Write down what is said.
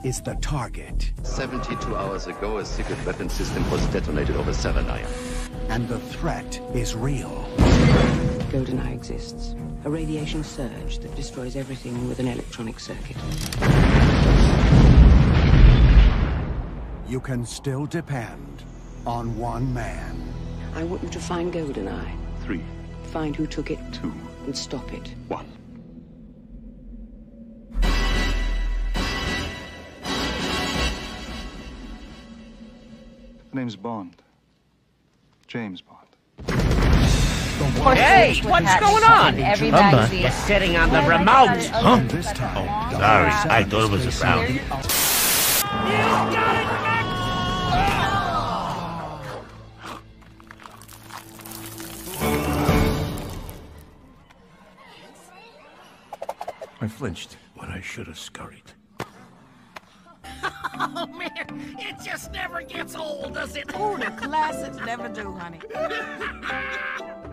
is the target. 72 hours ago, a secret weapon system was detonated over Serenaya. And the threat is real. GoldenEye exists. A radiation surge that destroys everything with an electronic circuit. You can still depend on one man. I want you to find GoldenEye. 3, Find who took it. 2, And stop it. 1. The name's Bond. James Bond. Hey, what's going on? Every Pumbaa magazine. is sitting on the remote. Huh? This time, Sorry, I thought it was a round. I flinched when I should have scurried. Oh, man, it just never gets old, does it? Oh, the classics never do, honey.